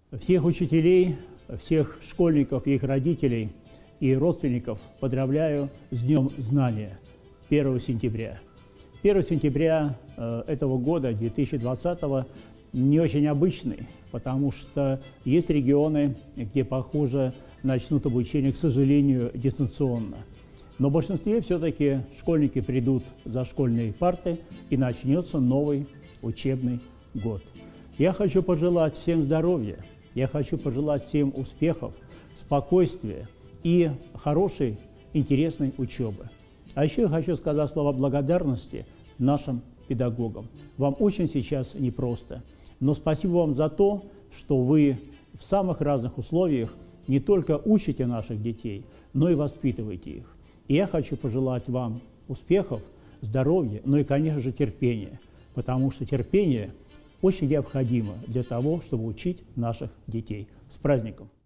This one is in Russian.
Всех учителей, всех школьников и их родителей и родственников поздравляю с Днем Знания 1 сентября. 1 сентября этого года, 2020, не очень обычный, потому что есть регионы, где, похоже, начнут обучение, к сожалению, дистанционно. Но в большинстве все-таки школьники придут за школьные парты, и начнется новый учебный год. Я хочу пожелать всем здоровья, я хочу пожелать всем успехов, спокойствия и хорошей, интересной учебы. А еще я хочу сказать слова благодарности нашим педагогам. Вам очень сейчас непросто, но спасибо вам за то, что вы в самых разных условиях не только учите наших детей, но и воспитываете их. И я хочу пожелать вам успехов, здоровья, но и, конечно же, терпения, потому что терпение очень необходимо для того, чтобы учить наших детей. С праздником!